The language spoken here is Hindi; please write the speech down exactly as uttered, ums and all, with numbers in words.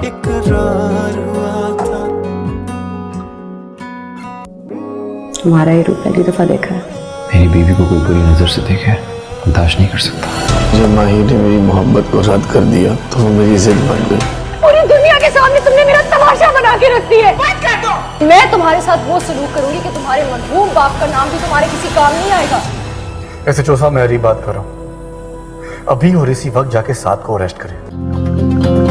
इकरार हुआ था। तुम्हारा ये रूप पहली दफा देखा है। मेरी बीवी को कोई बुरी नजर से देखे बर्दाश्त नहीं कर सकता। जब माही ने मेरी मोहब्बत को रद्द कर दिया तो वो मेरी जिद बन गई। पूरी दुनिया के सामने तुमने मेरा तमाशा बना के रख दिया है। बंद कर दो। मैं तुम्हारे साथ वो सलूक करूंगी कि तुम्हारे मरहूम बाप का नाम भी तुम्हारे किसी काम नहीं आएगा। एस एच ओ साहब मैं अरी बात कर रहा हूँ, अभी और इसी वक्त जाके साथ को अरेस्ट करें।